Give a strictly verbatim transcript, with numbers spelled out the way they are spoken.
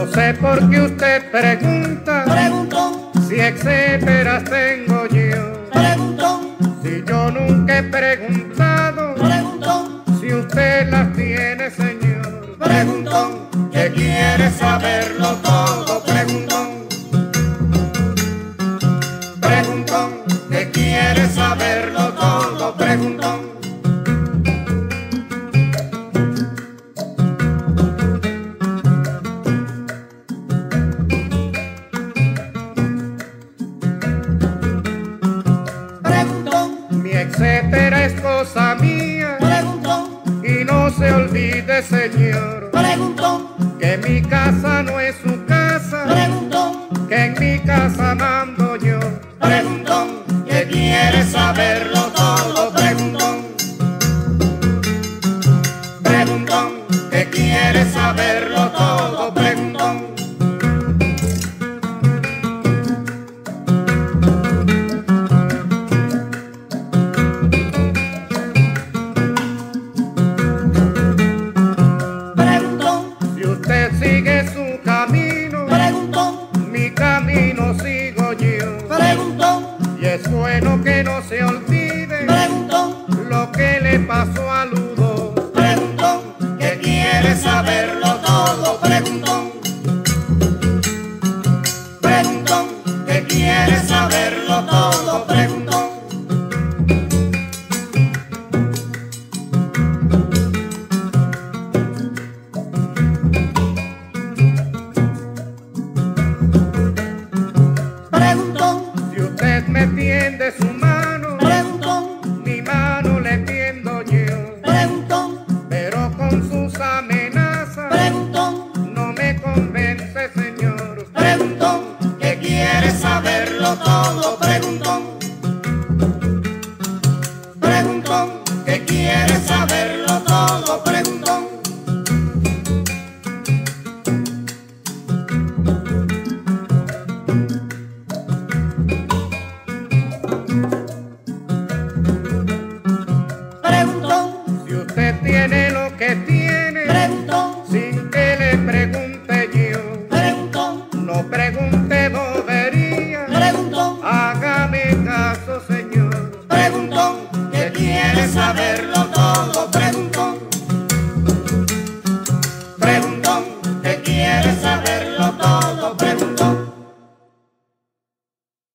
sé por qué usted pregunta. Preguntón. Si etcéteras tengo yo. Preguntón. Si yo nunca he preguntado. Preguntón. Si usted las tiene, señor. Preguntón. Que quiere saberlo todo. Preguntón. Preguntón. Que quiere saberlo todo. Preguntón. Mi etcétera es cosa mía. Preguntón. Y no se olvide, señor, Preguntón. que mi casa no es su casa. Preguntón. Que en mi casa mando yo. Preguntón. Que quiere saberlo todo. Preguntón. Preguntón. Que quiere saberlo todo. Preguntón. Si usted sigue su camino, Preguntón. mi camino sigo yo. Preguntón. Y es bueno que no se olvide Preguntón. lo que le pasó a Ludo. Preguntón. Que quiere saberlo todo. Preguntón. Preguntón. Que quiere saberlo todo. Preguntón. Preguntón. Si usted me tiende su mano, Preguntón. mi mano le tiendo yo. Preguntón. Pero con sus amenazas Preguntón. no me convence, señor. Preguntón. Que quiere saberlo todo. Preguntón. Preguntón. Que quiere saberlo todo. Preguntón. Preguntón. Si usted tiene lo que tiene, Preguntón. sin que le pregunte yo, Preguntón. no pregunte bobería. Preguntón. Hágame caso, señor. Preguntón. Que quiere saberlo todo. Preguntón. Preguntón. Que quiere saberlo todo. Preguntón.